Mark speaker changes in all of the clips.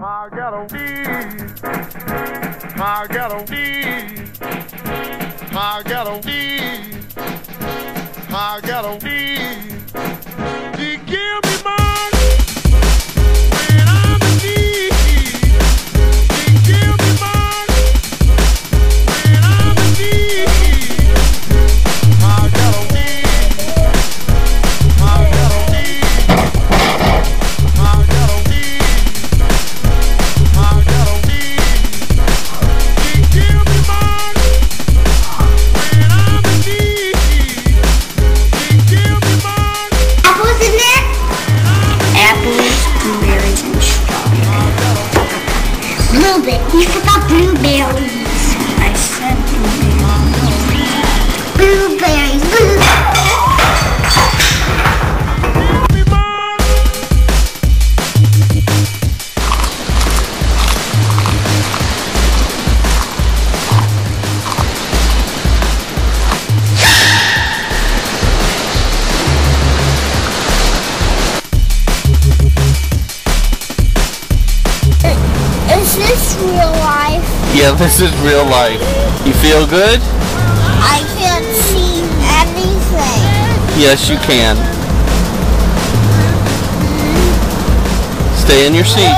Speaker 1: I gotta leave. I gotta leave. I gotta leave. I gotta leave. You give me money when I'm in need. You give me money when I'm in need. I gotta leave. I gotta leave. I gotta leave. I gotta leave. You give me money when I'm in need. You give me money.
Speaker 2: Apples in there? Apples, blueberries, and strawberries. Blueberries. You forgot blueberries. I said blueberries. Blueberries. Is this real life?
Speaker 3: Yeah, this is real life. You feel good?
Speaker 2: I can't see anything.
Speaker 3: Yes, you can. Stay in your seat.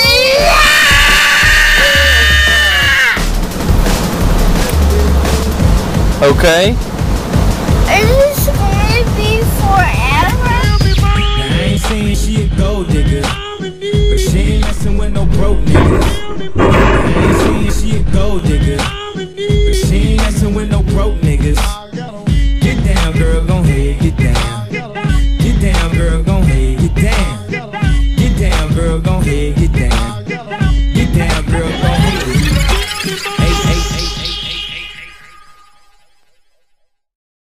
Speaker 3: Okay?
Speaker 2: Is this going to be forever?
Speaker 4: I ain't saying she a gold digger, but she ain't messing with no broke niggas. I ain't saying she a gold digger,